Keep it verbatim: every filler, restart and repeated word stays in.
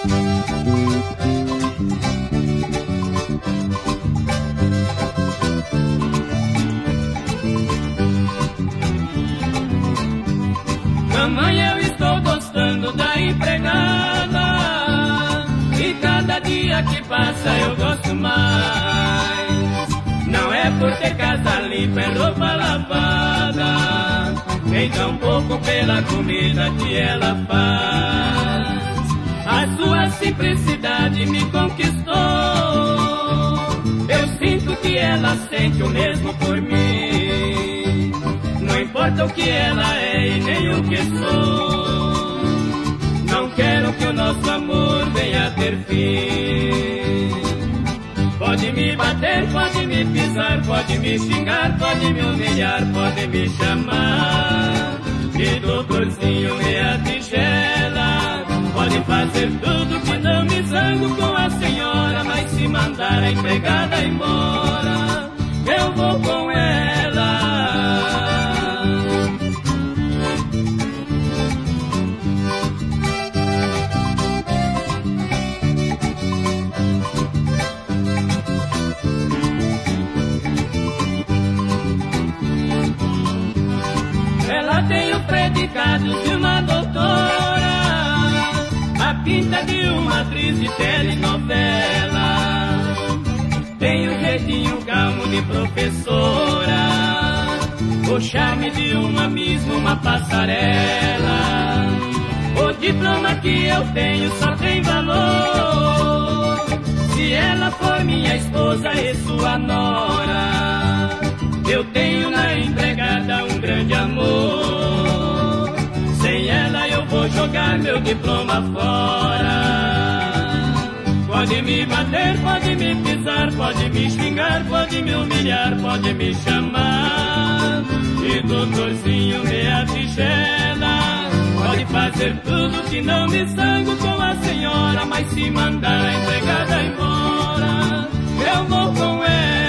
Mamãe, eu estou gostando da empregada, e cada dia que passa eu gosto mais. Não é por ter casa limpa e roupa lavada, nem tão pouco pela comida que ela faz. A sua simplicidade me conquistou, eu sinto que ela sente o mesmo por mim. Não importa o que ela é e nem o que sou, não quero que o nosso amor venha a ter fim. Pode me bater, pode me pisar, pode me xingar, pode me humilhar, pode me chamar de doutorzinho meia tigela. Pode fazer tudo que não me zango com a senhora, mas se mandar a empregada embora, eu vou com ela. Ela tem os predicados de uma doutora, a pinta de uma atriz de telenovela, tem o jeitinho calmo de professora, o charme de uma mesma uma passarela. O diploma que eu tenho só tem valor se ela for minha esposa e sua nora. Eu tenho na empregada um grande amor, sem ela eu vou jogar meu diploma fora. Pode me bater, pode me pisar, pode me xingar, pode me humilhar, pode me chamar de doutorzinho meia tigela. Pode fazer tudo que não me zango com a senhora, mas se mandar a empregada embora, eu vou com ela.